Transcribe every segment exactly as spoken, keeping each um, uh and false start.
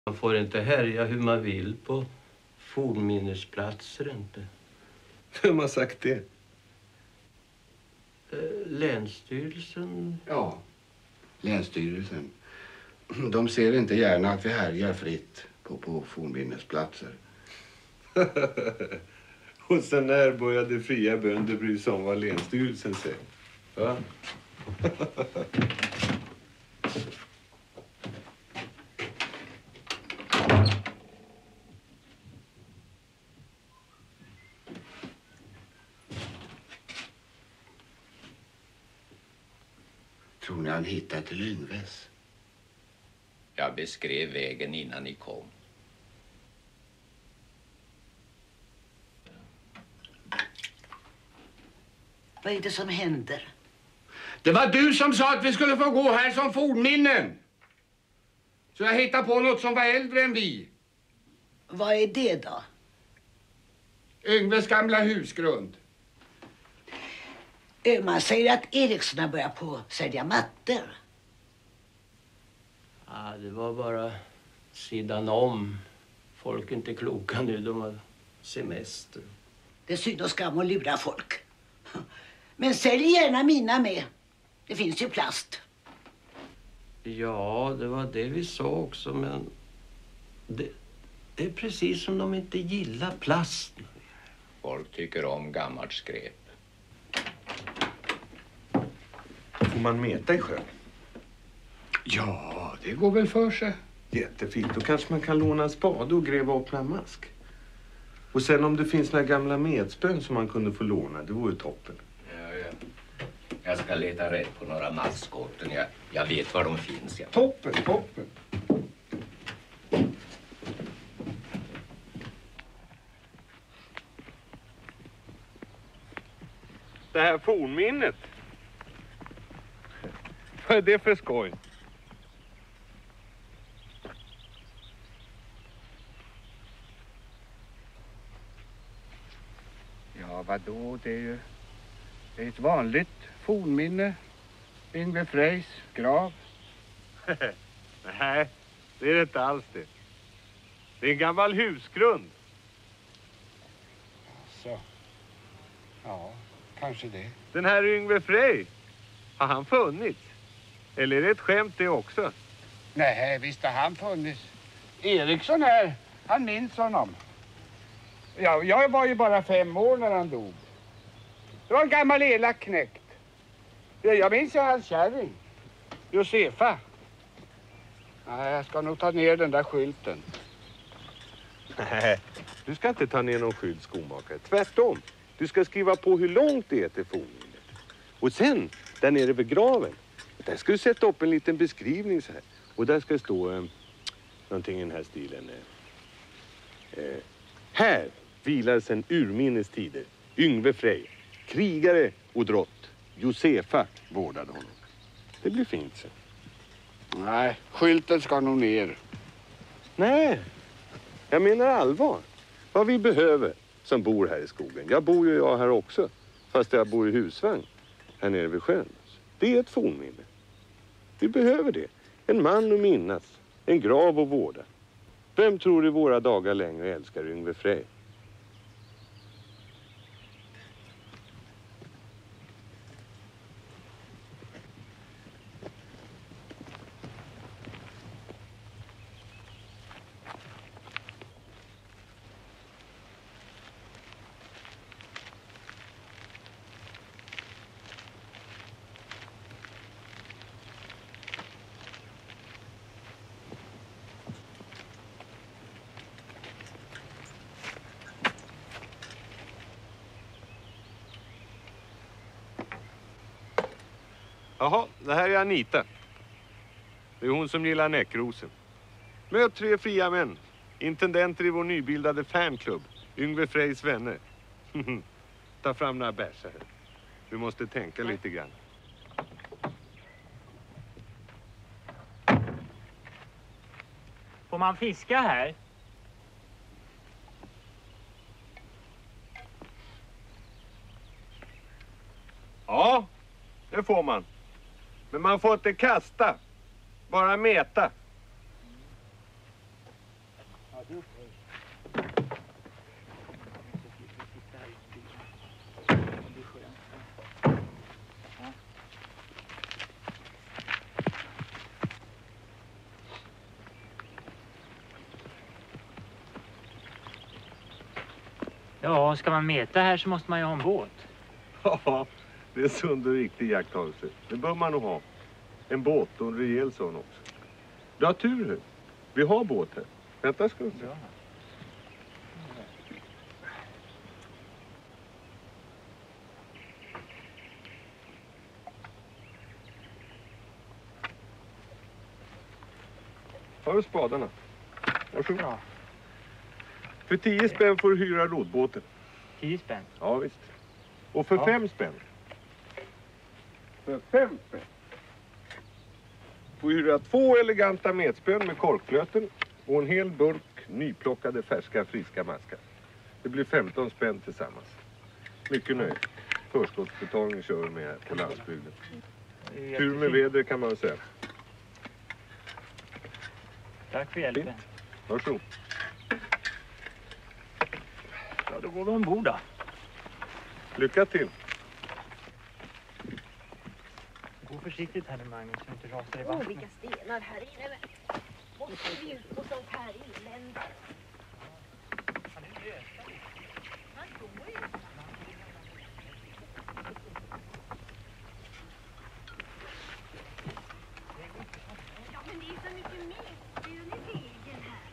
Man får inte härja hur man vill på fornminnesplatser inte. Vem har sagt det? Länsstyrelsen? Ja, Länsstyrelsen. De ser inte gärna att vi härjar fritt på, på fornminnesplatser. Och sen när började fria bönder bry sig om vad Länsstyrelsen säger? Va? Tror ni han hittat till Yngves? Jag beskrev vägen innan ni kom. Vad är det som händer? Det var du som sa att vi skulle få gå här som fornminnen. Så jag hittade på något som var äldre än vi. Vad är det då? Yngves gamla husgrund. Man säger att Eriksson har börjat på att sälja mattor. Ja, det var bara sidan om. Folk är inte kloka nu, de har semester. Det är synd och skam att lura folk. Men sälj gärna mina med. Det finns ju plast. Ja, det var det vi sa också, men det, det är precis som de inte gillar plast. Folk tycker om gammalt skräp. Får man meta i sjön? Ja, det går väl för sig. Jättefint. Då kanske man kan låna en spade och gräva upp en mask. Och sen om det finns några gamla metspön som man kunde få låna, det vore toppen. Ja, ja. Jag ska leta rätt på några maskotten. Jag, jag vet var de finns. Ja. Toppen, toppen. Det här fornminnet. Vad är det för skoj? Ja, vadå? Det är ju det är ett vanligt fornminne. Yngve Frejs grav. Nej, det är det inte alls det. Det är en gammal husgrund. Så. Ja, kanske det. Den här Yngve Frej, har han funnits? Eller är det ett skämt det också? Nej, visst har han funnits. Eriksson här, han minns honom. Ja, jag var ju bara fem år när han dog. Det var en gammal elak knäckt. Jag minns ju hans kärring, Josefa. Nej, jag ska nog ta ner den där skylten. Nej, du ska inte ta ner någon skylt, skomakare. Tvärtom, du ska skriva på hur långt det är till fornminnet. Och sen, där nere vid graven, där ska du sätta upp en liten beskrivning så här. Och där ska det stå eh, någonting i den här stilen. Eh, eh, här vilar sedan urminnes tider Yngve Frej, krigare och drott. Josefa vårdade honom. Det blir fint sen. Nej, skylten ska nog ner. Nej, jag menar allvar. Vad vi behöver som bor här i skogen. Jag bor ju jag här också. Fast jag bor i husvagn här nere vid sjön. Det är ett fornminne. Vi behöver det. En man att minnas. En grav att vårda. Vem tror i våra dagar längre älskar Yngve Frej? Jaha, det här är Anita. Det är hon som gillar näckrosen. Möt tre fria män. Intendenter i vår nybildade fanklubb. Yngve Frejs vänner. Ta fram några bärs här. Du måste tänka lite grann. Får man fiska här? Ja, det får man. Men man får inte kasta. Bara mäta. Ja, ska man mäta här så måste man ju ha en båt. Ja, det är sund och riktig iakttagelse. Det bör man nog ha. En båt och en rejäl sån också. Du har tur nu. Vi har båt här. Vänta ska vi se. Ja. Har du spadarna? Varsågod. Ja. För tio spänn får du hyra roddbåten. Tio spänn. Ja visst. Och för Ja. fem spänn. För fem spänn. Får hyra två eleganta metspön med korkflöten och en hel burk nyplockade färska friska maskar. Det blir femton spänn tillsammans. Mycket nöjd. Förskottsbetalning kör vi med här på landsbygden. Tur med väder kan man väl säga. Tack för hjälpen. Fint. Varsågod. Ja, då går vi ombord då. Lycka till. Gå försiktigt här nu, Magnus, så inte rasar i Åh, vattnet. vilka stenar här inne. Men måste vi ut på sånt här elände? Han går ju. Ja, men det är så mycket metspön i vägen här.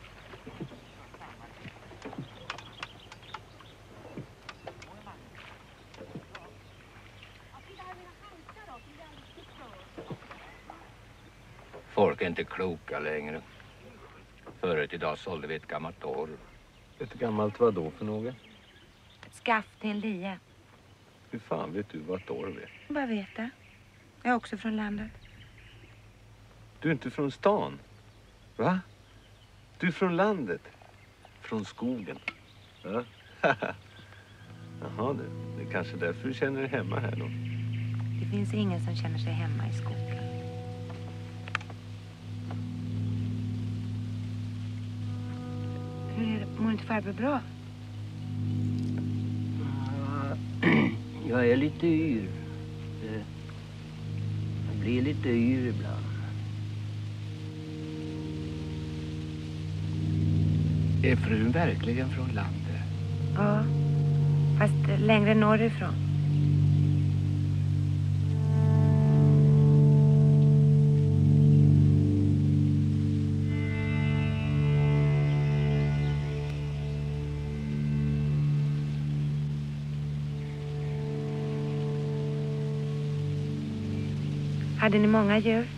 Ja, titta här mina handskar då. Det är alldeles förstört. Folk är inte kloka längre. Förut idag sålde vi ett gammalt torv. Ett gammalt vad då för något? Skaff till en lia. Hur fan vet du vad torv är? Jag bara vet det. Jag är också från landet. Du är inte från stan. Va? Du är från landet. Från skogen. Ja. Jaha du. Det är kanske därför du känner dig hemma här då. Det finns ingen som känner sig hemma i skogen. Hur är det? Mår inte farbror bra? Jag är lite yr. Jag blir lite yr ibland. Är frun verkligen från landet? Ja, fast längre norrifrån. Hade ni många djur?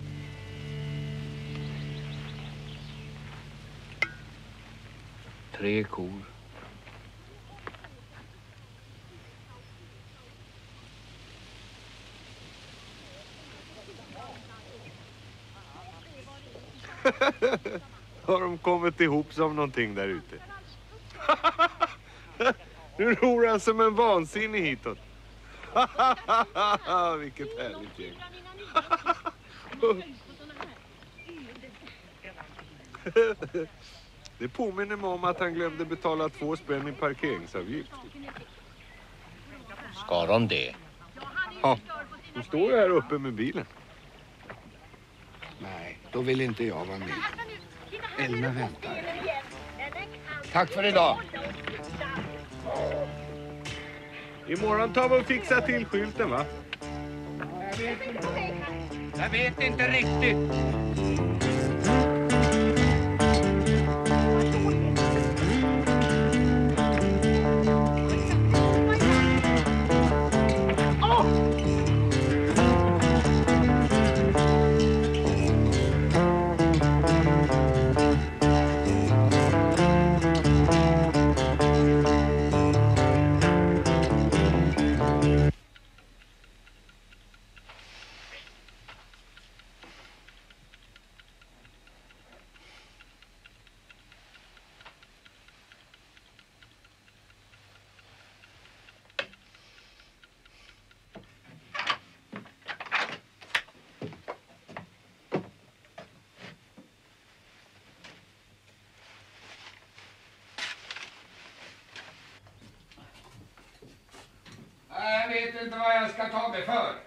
Tre kor. Har de kommit ihop som någonting där ute? Nu ror han som en vansinnig hitåt. Vilket härligt gäng. Det påminner mig om att han glömde betala två spänn i parkeringsavgift. Ska de det? Ja, de står ju här uppe med bilen. Nej, då vill inte jag vara med. Elna väntar. Tack för idag. Imorgon tar vi och fixar till skylten, va? Jag vet inte riktigt. vet inte vad jag ska ta mig för.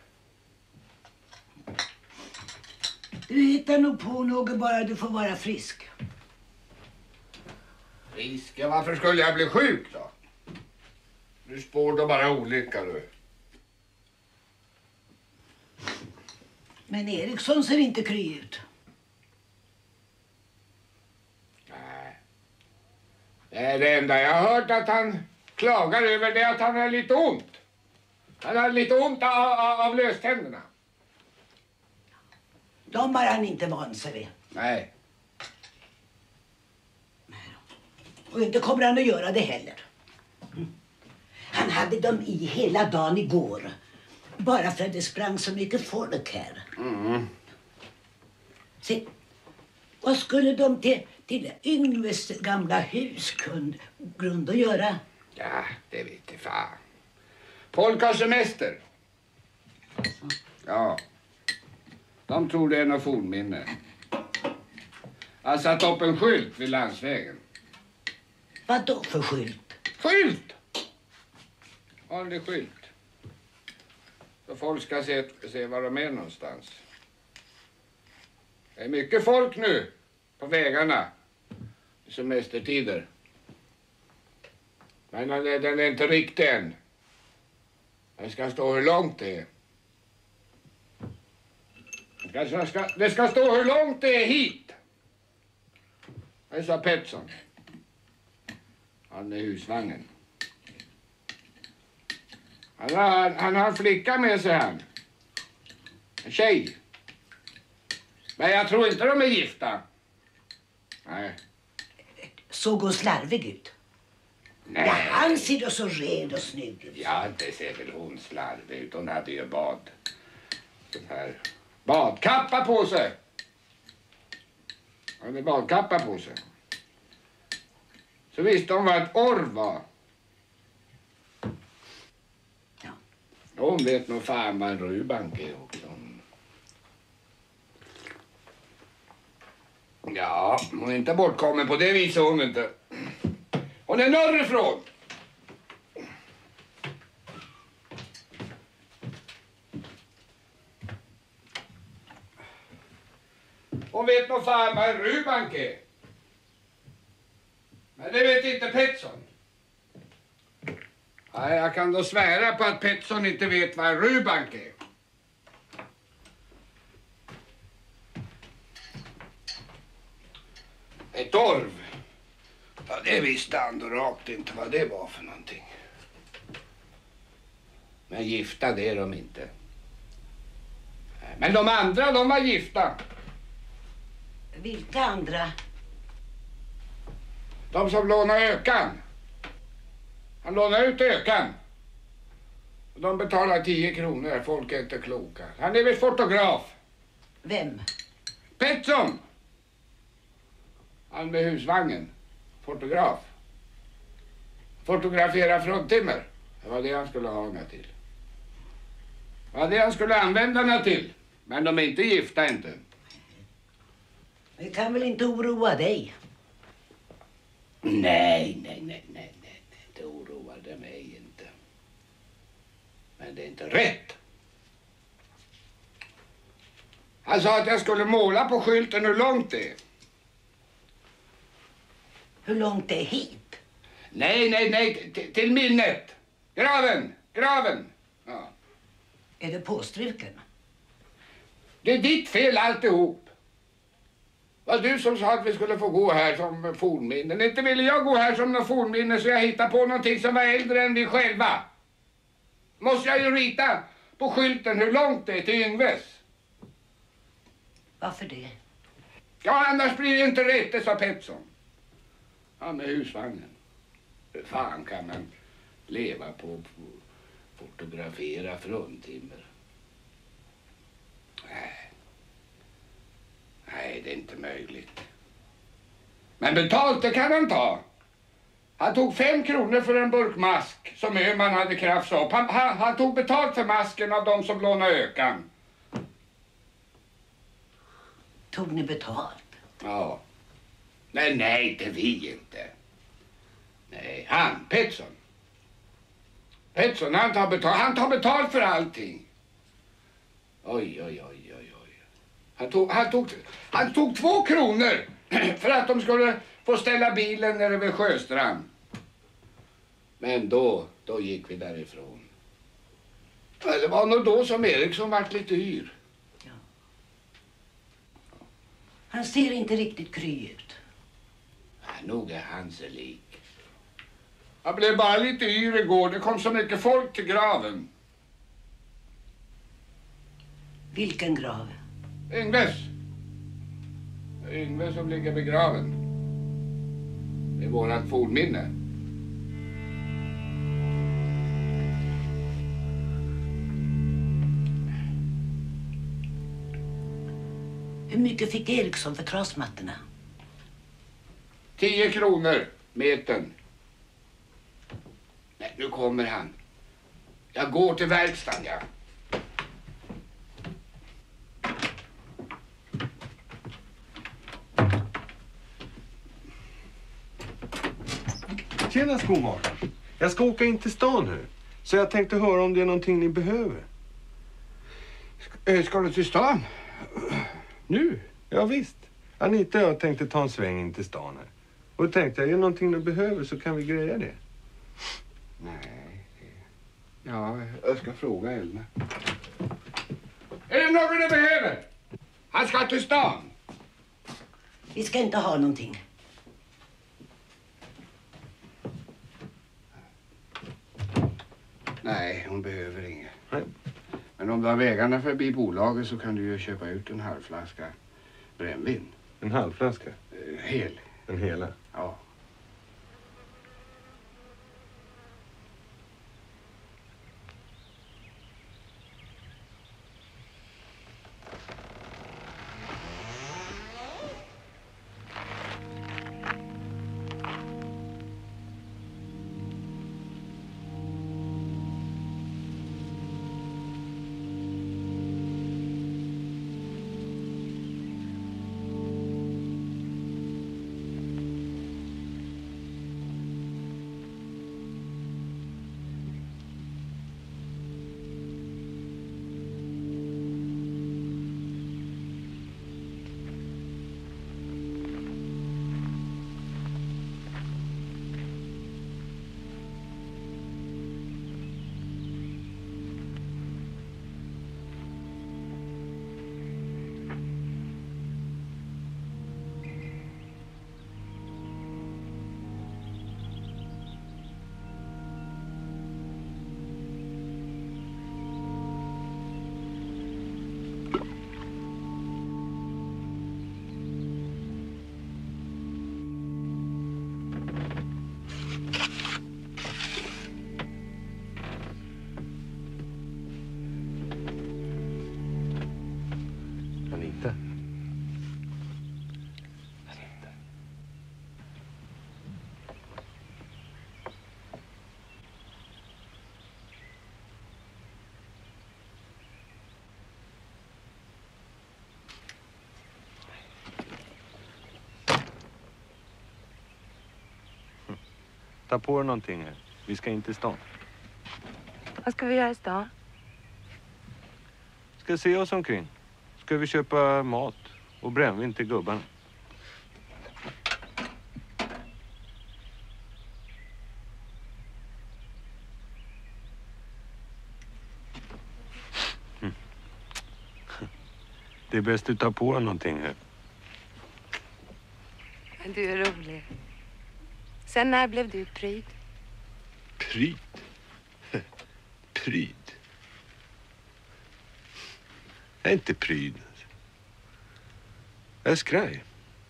Du hittar nog på något bara du får vara frisk. Frisk? Ja, varför skulle jag bli sjuk då? Du spår då bara olycka du. Men Eriksson ser inte kry ut. Nej. Det är det enda jag har hört att han klagar över det att han har lite ont. Han har lite ont av, av, av löständerna. De har han inte vant sig vid. Nej. Och inte kommer han att göra det heller. Han hade dem i hela dagen igår. Bara för att det sprang så mycket folk här. Mm. Se, vad skulle de till, till Yngves gamla huskund grund att göra? Ja, det vet jag fan. Folk har semester. Ja. De tror det är något fornminne. Jag har satt upp en skylt vid landsvägen. Vad då för skylt? Skylt! Vanlig skylt. Så folk ska se, se var de är någonstans. Det är mycket folk nu på vägarna i semestertider. Men den är inte riktig än. Det ska stå hur långt det är. Det ska, ska, det ska stå hur långt det är hit. Det sa Pettersson. Han är husvagnen. Han har, han har en flicka med sig här. En tjej. Men jag tror inte de är gifta. Nej. Såg hon slarvig ut? Nej. Ja, han ser då så ren och snygg ut. Ja, det ser väl hon slarvig ut. Hon hade ju bad. Sån här badkappa på sig. Hon hade badkappa på sig. Så visste hon vad ett orv var. Ja. Hon vet nog fan vad en rubank är också. Ja, hon är inte bortkommen på det viset hon inte. Hon är norrifrån. Hon vet nog fan vad en rubank är. Men det vet inte Pettersson. Nej, jag kan då svära på att Pettersson inte vet vad en rubank är. Ett orv. Ja, det visste han då rakt inte vad det var för någonting. Men gifta, det är de inte. Men de andra, de var gifta. Vilka andra? De som lånade ökan. Han lånade ut ökan. Och de betalar tio kronor. Folk är inte kloka. Han är väl fotograf. Vem? Pettersson. Han med husvagnen. Fotograf. Fotografera fruntimmer. Det var det han skulle ha henne till. Det var det han skulle använda henne till. Men de är inte gifta inte. Det kan väl inte oroa dig? Nej, nej, nej, nej, nej. Det oroade mig inte. Men det är inte rätt. Han sa att jag skulle måla på skylten hur långt det är. Hur långt det är hit? Nej, nej, nej. T- till minnet. Graven, graven. Ja. Är det påstruken? Det är ditt fel alltihop. Det var du som sa att vi skulle få gå här som fornminnen. Inte ville jag gå här som någon fornminne så jag hittade på någonting som var äldre än vi själva. Måste jag ju rita på skylten hur långt det är till Yngves. Varför det? Ja, annars blir det inte rätt, det sa Pettersson. Ja, med husvagnen. Hur fan kan man leva på att fotografera fruntimmer? Nej. Nej, det är inte möjligt. Men betalt, det kan han ta. Han tog fem kronor för en burk mask som Öhman hade krafsat upp. Han, han, han tog betalt för masken av de som lånade ökan. Tog ni betalt? Ja. Nej, nej, det vi inte. Nej, han, Pettersson. Pettersson, han tar betalt, han tar betalt för allting. Oj, oj, oj, oj, oj. Han tog, han tog, han tog två kronor för att de skulle få ställa bilen nere vid Sjöstrand. Men då, då gick vi därifrån. Det var nog då som Eriksson vart lite yr. Ja. Han ser inte riktigt kry ut. Ja, nog är han så lik. Jag blev bara lite yr igår. Det kom så mycket folk till graven. Vilken grav? Yngves. Yngves som ligger begraven. Det är vårat fornminne. Hur mycket fick Eriksson för trasmattorna? Tio kronor metern. Nej, nu kommer han. Jag går till verkstaden, ja. Tjena skomakaren. Jag ska åka in till stan nu. Så jag tänkte höra om det är någonting ni behöver. Ska, ska du till stan? Nu? Ja visst. Anita och jag tänkte ta en sväng in till stan här. Och då tänkte jag, är det någonting du behöver så kan vi greja det. Nej. Ja, jag ska fråga Elna. Är det något du behöver? Han ska till stan. Vi ska inte ha någonting. Nej, hon behöver inget. Nej. Men om du har vägarna förbi bolaget så kan du ju köpa ut en halv flaska brännvin. En halv flaska? Eh, hel. En hela? Ja. Anita. Ta på dig någonting här. Vi ska in till stan. Vad ska vi göra i stan? Ska se oss omkring. Ska vi köpa mat och brännvin till gubbarna. Mm. Det är bäst att ta på dig någonting här. Du är rolig. Sen när blev du pryd? Pryd? Pryd? Jag är inte pryd. Jag är skraj.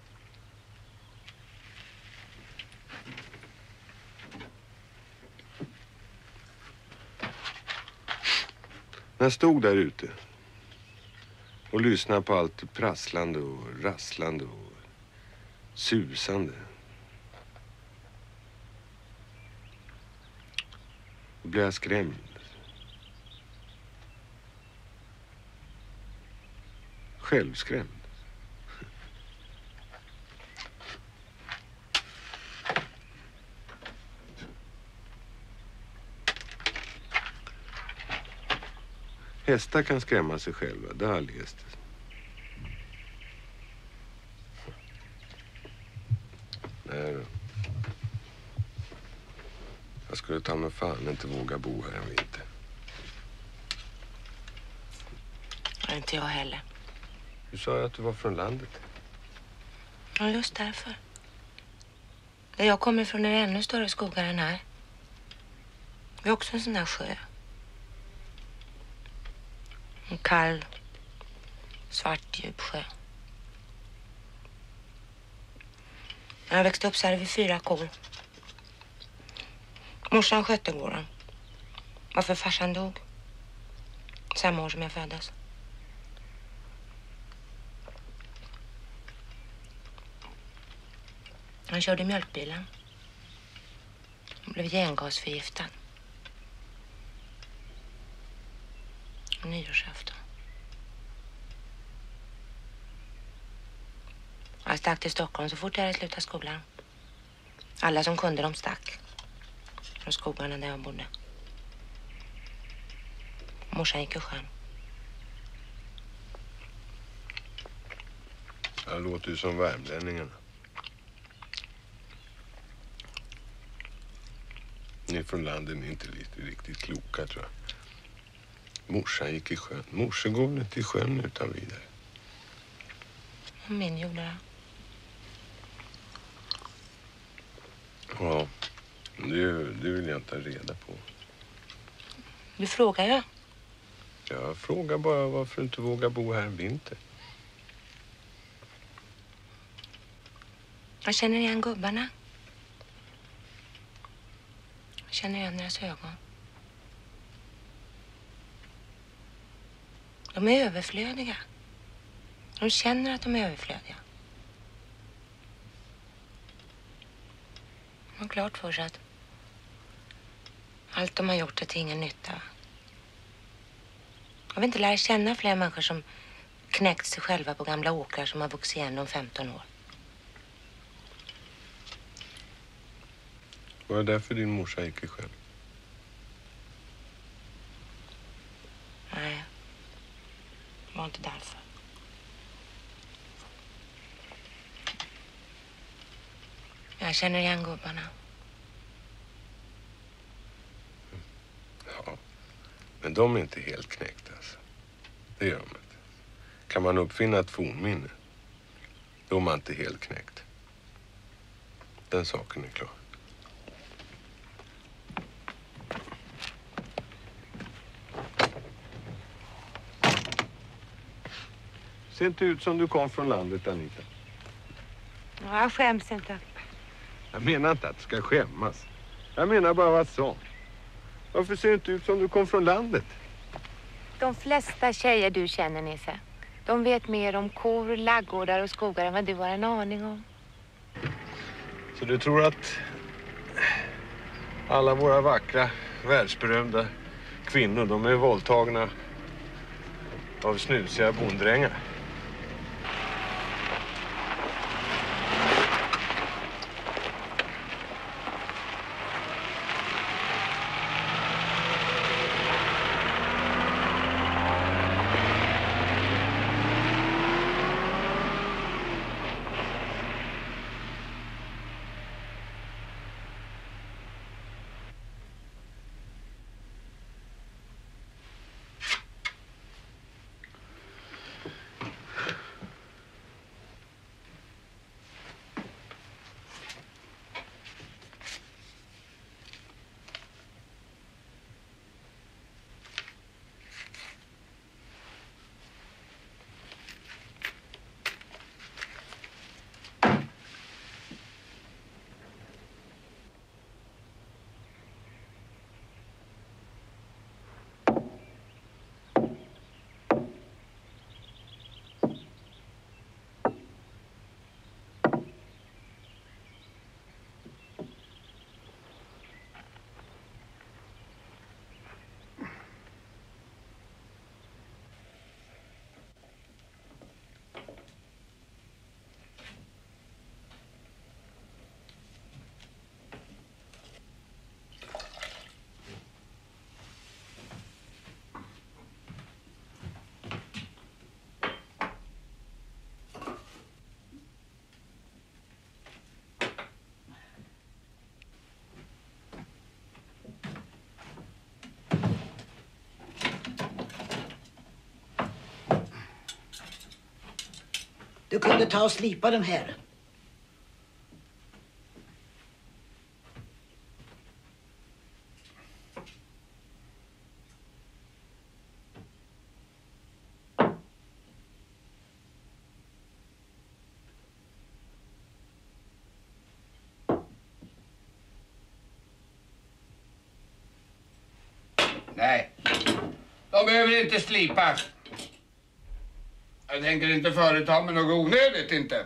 När jag stod där ute och lyssnade på allt prasslande och rasslande och susande. Då blev jag skrämd. Självskrämd. Hästar kan skrämma sig själva, det har jag läst. Nej då. Jag skulle ta mig fan inte våga bo här en vinter. Ja, inte jag heller. Du sa ju att du var från landet. Ja, just därför. Där jag kommer ifrån är det ännu större skogar än här. Vi har också en sån där sjö. En kall, svart, djup sjö. När jag växte upp så hade vi fyra kor. Morsan skötte gården. Varför farsan dog. Samma år som jag föddes. Han körde mjölkbilen. Han blev gengasförgiftad. Nyårsafton. Jag stack till Stockholm så fort jag hade slutat skolan. Alla som kunde de stack. Från skogarna där jag bodde. Morsan gick i sjön. Jag låter ju som värmlänningarna. Ni från landet är inte riktigt, riktigt kloka, tror jag. Morsan gick i sjön. Morsan går väl inte i sjön utan vidare. Min gjorde det. Ja, det, det vill jag inte ha reda på. Du frågar ju. Jag frågar bara varför du inte vågar bo här en vinter. Jag känner igen gubbarna. Jag känner igen deras ögon. De är överflödiga. De känner att de är överflödiga. De har klart för sig att allt de har gjort är till ingen nytta. Jag vill inte lära känna fler människor som knäckt sig själva på gamla åkrar som har vuxit igen om femton år. Var det därför din morsa gick i sjön? Nej, det var inte därför. Jag känner igen gubbarna. Ja, men de är inte helt knäckta alltså. Det gör de inte. Kan man uppfinna ett fornminne, då är man inte helt knäckt. Den saken är klar. Ser inte ut som du kom från landet, Anita. Ja, jag skäms inte. Jag menar inte att du ska skämmas. Jag menar bara vad så. Varför ser du inte ut som du kom från landet? De flesta tjejer du känner, Nisse, de vet mer om kor, laggårdar och skogar än vad du har en aning om. Så du tror att alla våra vackra, världsberömda kvinnor, de är våldtagna av snusiga bonddrängar? du kunde ta och slipa dem här. Nej, de behöver inte slipas. Jag tänker inte företa mig något onödigt, inte.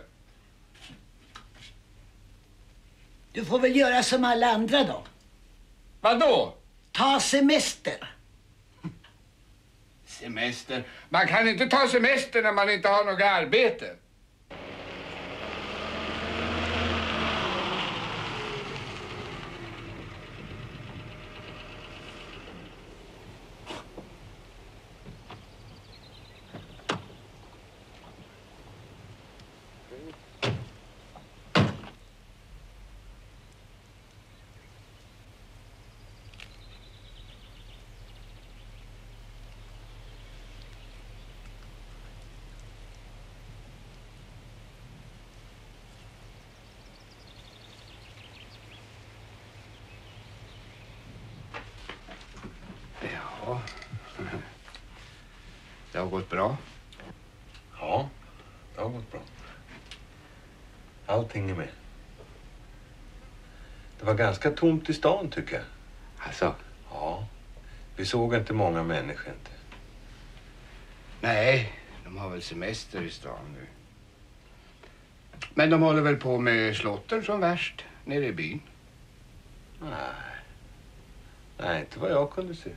Du får väl göra som alla andra då. Vad då? Ta semester. Semester? Man kan inte ta semester när man inte har något arbete. Ja, det har gått bra. Ja, det har gått bra. Allting är med. Det var ganska tomt i stan tycker jag. Alltså? Ja, vi såg inte många människor inte. Nej, de har väl semester i stan nu. Men de håller väl på med slotten som värst nere i byn? Nej. Nej, inte vad jag kunde se.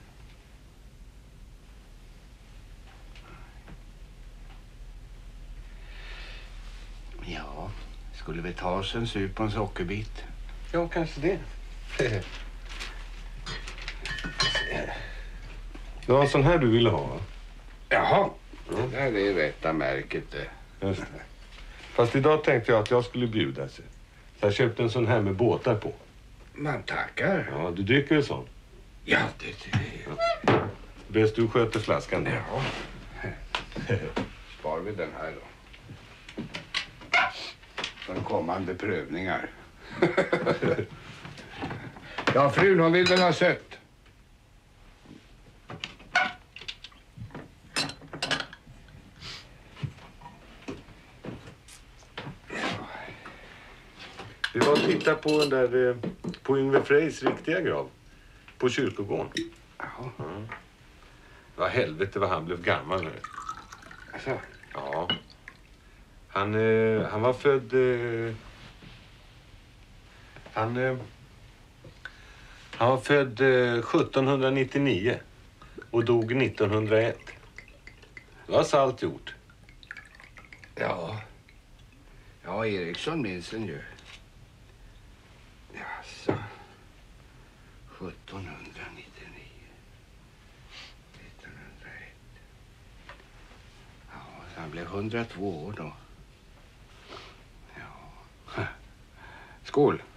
Ja, skulle vi ta oss en sup på en sockerbit? Ja, kanske det. Det var en sån här du ville ha, va? Jaha, det där är rätta märket det. Just det. Fast idag tänkte jag att jag skulle bjuda sig. Så jag köpte en sån här med båtar på. Man tackar. Ja, du dricker ju sån. Ja, det tycker jag. Bäst du sköter flaskan då. Ja. Spar vi den här då. För kommande prövningar. Ja, frun hon vill väl ha sött. Vi var och tittade på den där, eh, på Yngve Frejs riktiga grav. På kyrkogården. Jaha. Mm. Vad helvete vad han blev gammal nu. Alltså. Ja. Han, eh, han var född... Eh, han, eh, han var född eh, sjuttonhundranittionio och dog nittonhundraett. Det var salt gjort. Ja. Ja, Eriksson minns den ju. Jaså. sjuttonhundranittionio. nittonhundraett. Ja, så han blev hundratvå år då. Ja. Skål.